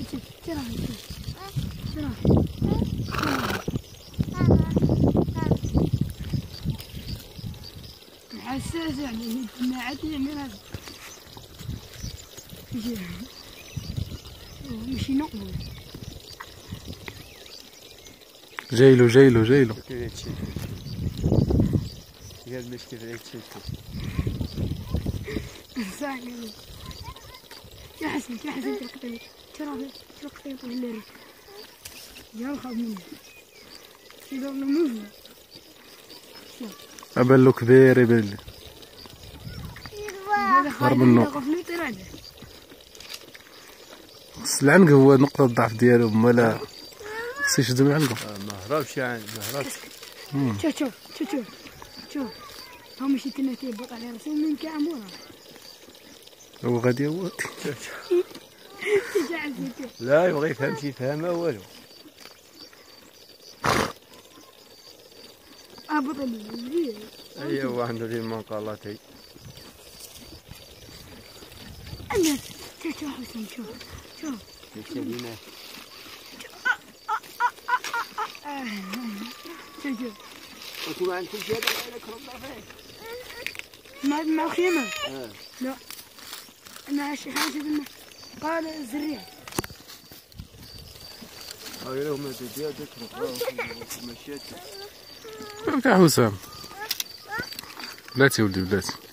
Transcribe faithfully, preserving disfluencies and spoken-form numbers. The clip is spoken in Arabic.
حساس يعني ما عاد يعمل هذا ماشي نقبل جايلو جايلو جايلو قال باش كيف عليك تشوفو صح يا حسن يا حسن تلقطي ترى تلقطي طول الليل يا خاف مني كذا نموت أبان له كبير يبان لي ضرب النقط خص العنق هو نقطة الضعف ديالو مالا خص يشدو من عنقو ما هربش يعني ما هربش شوف شوف شوف شوف شوف هو ماشي كنا تيبط على راسو من كامورا هو غادي هو لا يبغي يفهم شي فهمه والو هبط لي ايوا هو عنده ديال المنقلات. أنا شوف شوف حسن شوف شوف شوف لينا شوف شوف انتم ما عندكمش هذا عليك ربنا فيه ما ما خيمة اه لا أنا شي حاجة قلنا قال زريع هاي لهم هذا ديالك مشيت تاع حسام بلاتي ولدي بلاتي